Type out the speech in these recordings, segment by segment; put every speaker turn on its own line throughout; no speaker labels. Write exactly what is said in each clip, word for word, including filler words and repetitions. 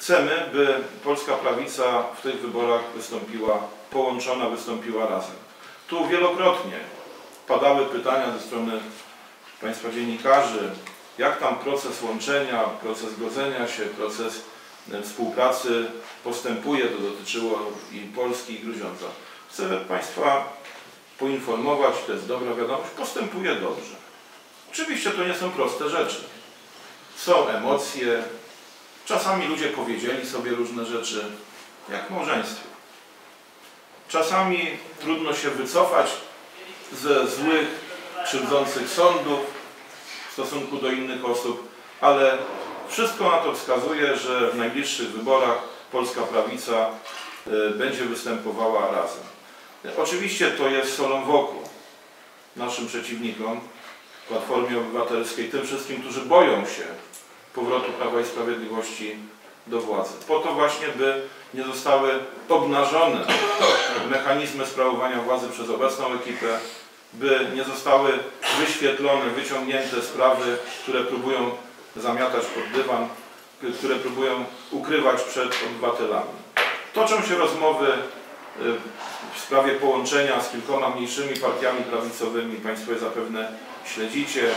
Chcemy, by polska prawica w tych wyborach wystąpiła połączona, wystąpiła razem. Tu wielokrotnie padały pytania ze strony Państwa dziennikarzy, jak tam proces łączenia, proces godzenia się, proces współpracy postępuje. To dotyczyło i Polski, i Gruziądza. Chcę Państwa poinformować, to jest dobra wiadomość, postępuje dobrze. Oczywiście to nie są proste rzeczy. Są emocje, czasami ludzie powiedzieli sobie różne rzeczy, jak w małżeństwie. Czasami trudno się wycofać ze złych, krzywdzących sądów w stosunku do innych osób, ale wszystko na to wskazuje, że w najbliższych wyborach polska prawica będzie występowała razem. Oczywiście to jest solą w oku naszym przeciwnikom, Platformie Obywatelskiej, tym wszystkim, którzy boją się powrotu Prawa i Sprawiedliwości do władzy. Po to właśnie, by nie zostały obnażone mechanizmy sprawowania władzy przez obecną ekipę, by nie zostały wyświetlone, wyciągnięte sprawy, które próbują zamiatać pod dywan, które próbują ukrywać przed obywatelami. Toczą się rozmowy w sprawie połączenia z kilkoma mniejszymi partiami prawicowymi. Państwo je zapewne śledzicie.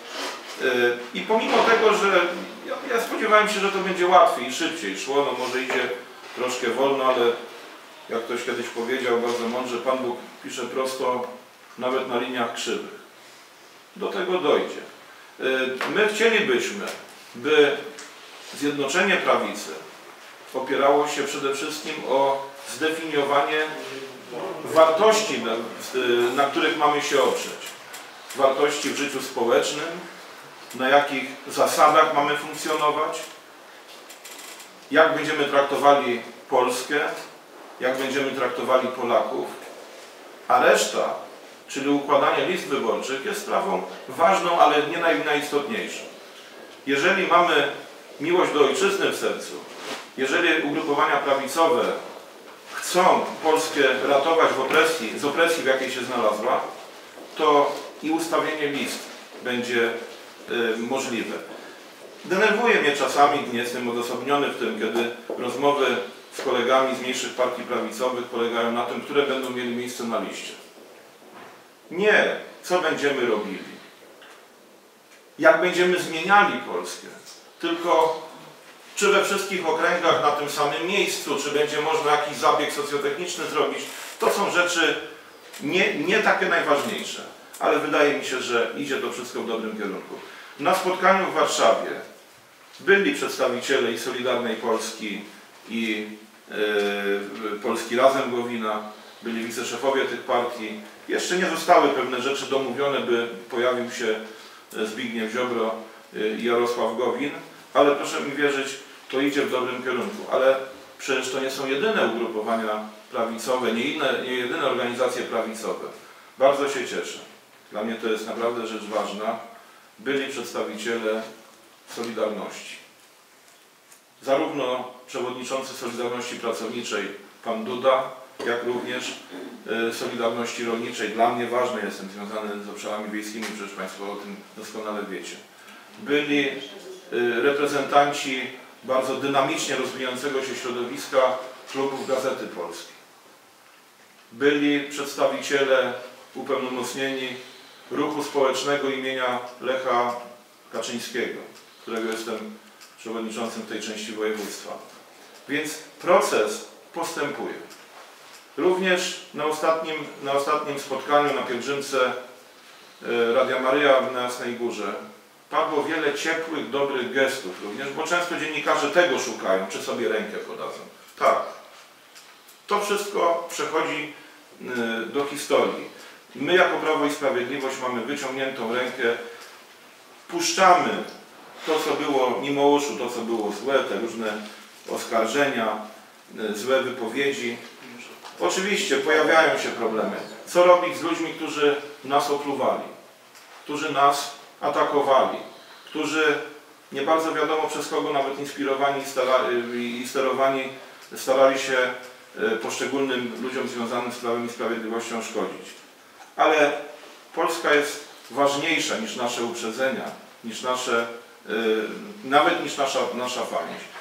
I pomimo tego, że ja, ja spodziewałem się, że to będzie łatwiej i szybciej szło, no może idzie troszkę wolno, ale jak ktoś kiedyś powiedział bardzo mądrze, Pan Bóg pisze prosto nawet na liniach krzywych. Do tego dojdzie. My chcielibyśmy, by zjednoczenie prawicy opierało się przede wszystkim o zdefiniowanie wartości, na, na których mamy się oprzeć. Wartości w życiu społecznym, na jakich zasadach mamy funkcjonować, jak będziemy traktowali Polskę, jak będziemy traktowali Polaków, a reszta, czyli układanie list wyborczych, jest sprawą ważną, ale nie naj, najistotniejszą. Jeżeli mamy miłość do ojczyzny w sercu, jeżeli ugrupowania prawicowe chcą Polskę ratować w opresji, z opresji, w jakiej się znalazła, to i ustawienie list będzie y, możliwe. Denerwuje mnie czasami, nie jestem odosobniony w tym, kiedy rozmowy z kolegami z mniejszych partii prawicowych polegają na tym, które będą mieli miejsce na liście. Nie, co będziemy robili, jak będziemy zmieniali Polskę, tylko czy we wszystkich okręgach na tym samym miejscu, czy będzie można jakiś zabieg socjotechniczny zrobić, to są rzeczy nie, nie takie najważniejsze, ale wydaje mi się, że idzie to wszystko w dobrym kierunku. Na spotkaniu w Warszawie byli przedstawiciele i Solidarnej Polski, i yy, Polski Razem Gowina, byli wiceszefowie tych partii. Jeszcze nie zostały pewne rzeczy domówione, by pojawił się Zbigniew Ziobro i Jarosław Gowin, ale proszę mi wierzyć, to idzie w dobrym kierunku. Ale przecież to nie są jedyne ugrupowania prawicowe, nie, inne, nie jedyne organizacje prawicowe. Bardzo się cieszę. Dla mnie to jest naprawdę rzecz ważna. Byli przedstawiciele Solidarności. Zarówno przewodniczący Solidarności Pracowniczej pan Duda, jak również Solidarności Rolniczej. Dla mnie ważne, jestem związany z obszarami wiejskimi, przecież Państwo o tym doskonale wiecie. Byli reprezentanci bardzo dynamicznie rozwijającego się środowiska klubów Gazety Polskiej. Byli przedstawiciele upełnomocnieni ruchu społecznego imienia Lecha Kaczyńskiego, którego jestem przewodniczącym tej części województwa. Więc proces postępuje. Również na ostatnim, na ostatnim spotkaniu na pielgrzymce Radia Maryja na Jasnej Górze padło wiele ciepłych, dobrych gestów również, bo często dziennikarze tego szukają, czy sobie rękę podadzą. Tak. To wszystko przechodzi do historii. My jako Prawo i Sprawiedliwość mamy wyciągniętą rękę, puszczamy to, co było mimo uszu, to, co było złe, te różne oskarżenia, złe wypowiedzi. Oczywiście pojawiają się problemy. Co robić z ludźmi, którzy nas opluwali, którzy nas atakowali, którzy nie bardzo wiadomo przez kogo nawet inspirowani i sterowani starali się poszczególnym ludziom związanym z Prawem i Sprawiedliwością szkodzić. Ale Polska jest ważniejsza niż nasze uprzedzenia, niż nasze, nawet niż nasza, nasza pamięć.